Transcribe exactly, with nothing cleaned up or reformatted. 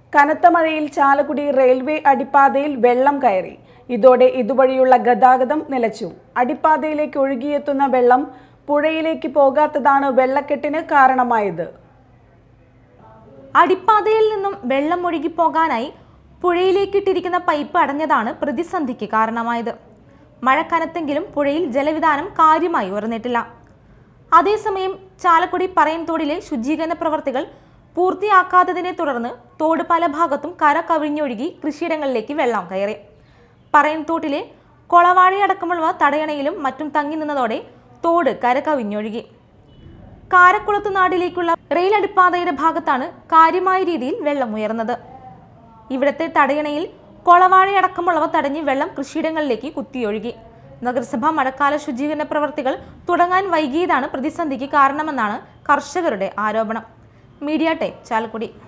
കനത്ത മഴയിൽ ചാലക്കുടി റെയിൽവേ അടിപ്പാതയിൽ വെള്ളം കയറി. ഇതോടെ ഇതുവഴിയുള്ള ഗതാഗതം നിലച്ചു. അടിപ്പാതയിലേക്ക് ഒഴുകിയെത്തുന്ന വെള്ളം പുഴയിലേക്ക് പോകാത്തതാണ് വെള്ളക്കെട്ടിന് കാരണമായത്. അടിപ്പാതയിൽ നിന്നും വെള്ളം ഒഴുകി പോകാനായി പുഴയിലേക്കിട്ടിരിക്കുന്ന പൈപ്പ് അടഞ്ഞതാണ് പ്രതിസന്ധിക്ക് കാരണമായത്. മഴ കനത്തെങ്കിലും പുഴയിൽ ജലവിധാനം കാര്യമായി ഉയർന്നിട്ടില്ല. അതേസമയം ചാലക്കുടി പറയൻതോടിലെ ശുചീകരണ പ്രവർത്തികൾ പൂർത്തിയാക്കാത്തതിനെ തുടർന്ന് തോട് പല ഭാഗത്തും കര കവിഞ്ഞൊഴുകി കൃഷിയിടങ്ങളിലേക്ക് വെള്ളം കയറി. പറയൻതോട്ടിലെ കൊളവാഴയടക്കമുള്ളവ തടയണയിലും മറ്റും തങ്ങി നിന്നതോടെ തോട് കര കവിഞ്ഞൊഴുകി. കാരക്കുളത്തുനാടിലേക്കുള്ള റെയിൽ അടിപ്പാതയുടെ ഭാഗത്താണ് കാര്യമായ രീതിയിൽ വെള്ളം ഉയർന്നത്. ഇവിടത്തെ തടയണയിൽ കൊളവാഴയടക്കമുള്ളവ തടഞ്ഞ് വെള്ളം കൃഷിയിടങ്ങളിലേക്ക് കുത്തിയൊഴുകി. നഗരസഭ മഴക്കാല ശുചീകരണ പ്രവർത്തികൾ തുടങ്ങാൻ വൈകിയതാണ് പ്രതിസന്ധിക്ക് കാരണമെന്നാണ് കർഷകരുടെ ആരോപണം. Media time, Chalakudy.